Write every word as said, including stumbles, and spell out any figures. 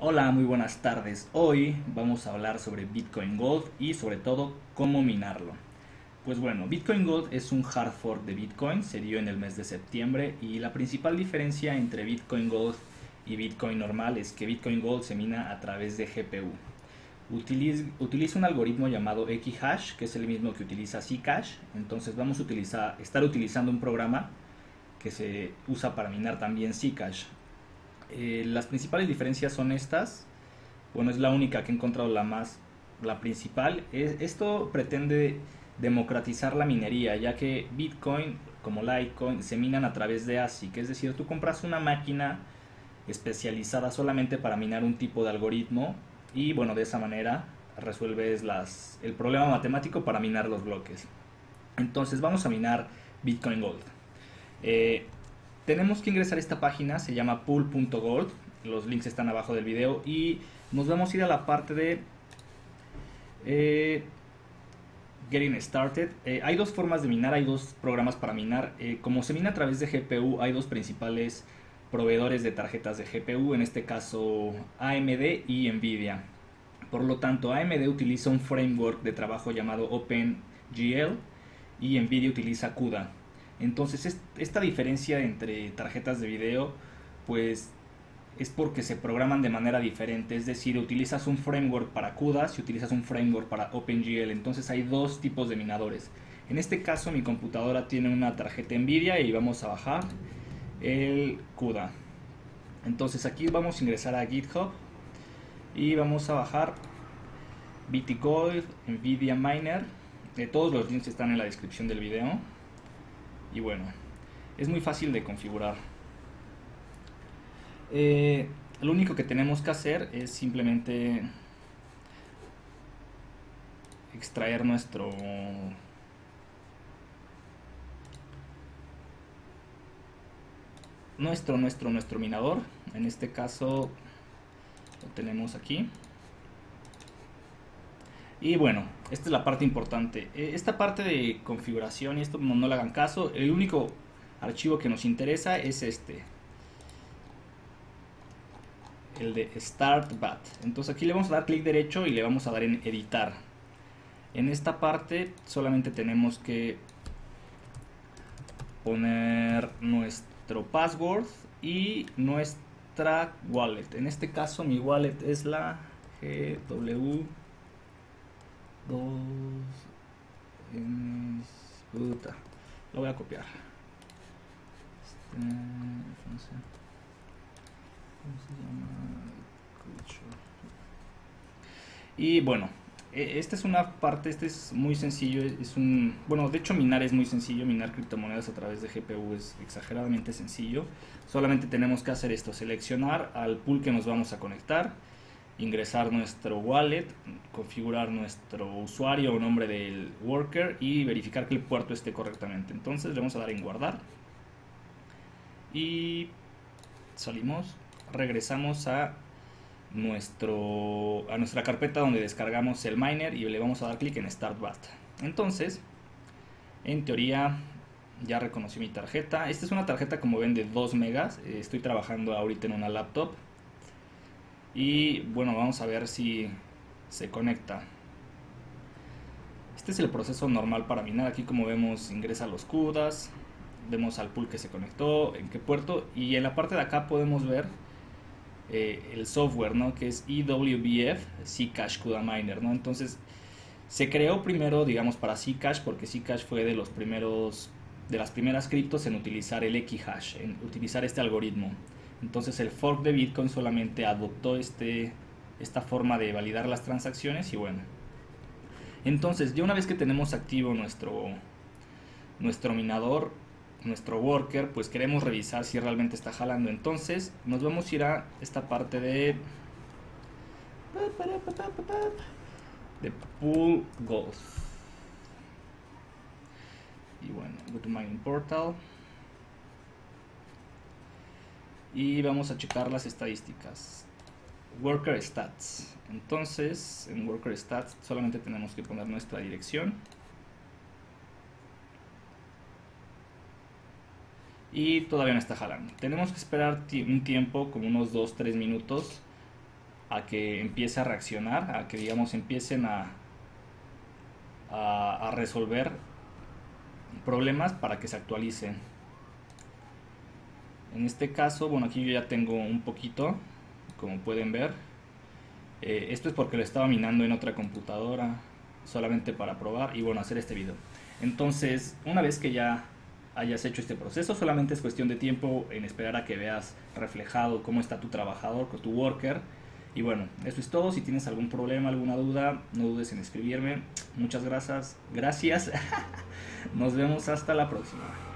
Hola, muy buenas tardes. Hoy vamos a hablar sobre Bitcoin Gold y sobre todo cómo minarlo. Pues bueno, Bitcoin Gold es un hard fork de Bitcoin, se dio en el mes de septiembre y la principal diferencia entre Bitcoin Gold y Bitcoin normal es que Bitcoin Gold se mina a través de G P U. Utiliza, utiliza un algoritmo llamado Equihash, que es el mismo que utiliza Zcash. Entonces vamos a utilizar, estar utilizando un programa que se usa para minar también Zcash. Eh, las principales diferencias son estas. Bueno, es la única que he encontrado la más, la principal. Es, esto pretende democratizar la minería, ya que Bitcoin como Litecoin se minan a través de A S I C, es decir, tú compras una máquina especializada solamente para minar un tipo de algoritmo y bueno, de esa manera resuelves las, el problema matemático para minar los bloques. Entonces vamos a minar Bitcoin Gold. Eh, Tenemos que ingresar a esta página, se llama pool punto gold, los links están abajo del video y nos vamos a ir a la parte de eh, Getting Started. Eh, hay dos formas de minar, hay dos programas para minar. Eh, como se mina a través de G P U, hay dos principales proveedores de tarjetas de G P U, en este caso A M D y Nvidia. Por lo tanto, A M D utiliza un framework de trabajo llamado OpenGL y Nvidia utiliza CUDA. Entonces esta diferencia entre tarjetas de video pues es porque se programan de manera diferente, es decir, utilizas un framework para CUDA y utilizas un framework para OpenGL, entonces hay dos tipos de minadores. En este caso mi computadora tiene una tarjeta Nvidia y vamos a bajar el CUDA. Entonces aquí vamos a ingresar a GitHub y vamos a bajar Bitgold, Nvidia Miner. Eh, todos los links están en la descripción del video. Y bueno, es muy fácil de configurar. Eh, lo único que tenemos que hacer es simplemente extraer nuestro nuestro nuestro nuestro minador. En este caso lo tenemos aquí. Y bueno, esta es la parte importante. Esta parte de configuración y esto no, no le hagan caso. El único archivo que nos interesa es este, el de StartBat. Entonces aquí le vamos a dar clic derecho y le vamos a dar en editar. En esta parte solamente tenemos que poner nuestro password y nuestra wallet. En este caso mi wallet es la G W dos puta, lo voy a copiar. Este, no sé, ¿cómo se llama? Y bueno, esta es una parte, este es muy sencillo, es un, bueno, de hecho minar es muy sencillo, minar criptomonedas a través de G P U es exageradamente sencillo. Solamente tenemos que hacer esto, seleccionar al pool que nos vamos a conectar, ingresar nuestro wallet, configurar nuestro usuario o nombre del worker y verificar que el puerto esté correctamente. Entonces le vamos a dar en guardar y salimos, regresamos a nuestro a nuestra carpeta donde descargamos el miner y le vamos a dar clic en Start Bat. Entonces, en teoría ya reconocí mi tarjeta. Esta es una tarjeta, como ven, de dos megas. Estoy trabajando ahorita en una laptop. Y bueno, vamos a ver si se conecta. Este es el proceso normal para minar. Aquí, como vemos, ingresa los CUDAs, vemos al pool que se conectó, en qué puerto, y en la parte de acá podemos ver eh, el software, ¿no? Que es E W B F Zcash CUDA Miner, ¿no? Entonces se creó primero, digamos, para Zcash, porque Zcash fue de los primeros de las primeras criptos en utilizar el Equihash, en utilizar este algoritmo. Entonces el fork de Bitcoin solamente adoptó este, esta forma de validar las transacciones y bueno. Entonces ya una vez que tenemos activo nuestro, nuestro minador, nuestro worker, pues queremos revisar si realmente está jalando. Entonces nos vamos a ir a esta parte de, de Pool Gold. Y bueno, go to Mining Portal. Y vamos a checar las estadísticas. Worker Stats. Entonces, en Worker Stats solamente tenemos que poner nuestra dirección. Y todavía no está jalando. Tenemos que esperar un tiempo, como unos dos tres minutos, a que empiece a reaccionar, a que digamos empiecen a, a, a resolver problemas para que se actualicen. En este caso, bueno, aquí yo ya tengo un poquito, como pueden ver. Eh, esto es porque lo estaba minando en otra computadora, solamente para probar y bueno, hacer este video. Entonces, una vez que ya hayas hecho este proceso, solamente es cuestión de tiempo en esperar a que veas reflejado cómo está tu trabajador, tu worker. Y bueno, eso es todo. Si tienes algún problema, alguna duda, no dudes en escribirme. Muchas gracias. Gracias. Nos vemos hasta la próxima.